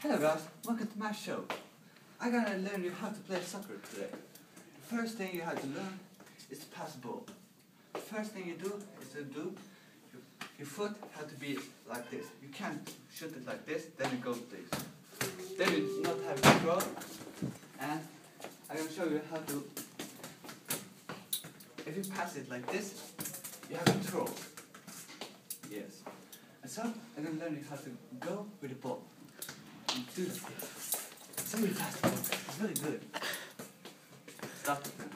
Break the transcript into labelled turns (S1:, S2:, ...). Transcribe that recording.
S1: Hello guys, welcome to my show. I'm gonna learn you how to play soccer today. The first thing you have to learn is to pass the ball. The first thing you do is to do your foot has to be like this. You can't shoot it like this, then it goes this. Then you not have control. And I'm gonna show you how to, if you pass it like this, you have control. Yes. And so I'm gonna learn you how to go with the ball. Do this. So really fast. It's really good. Stop it.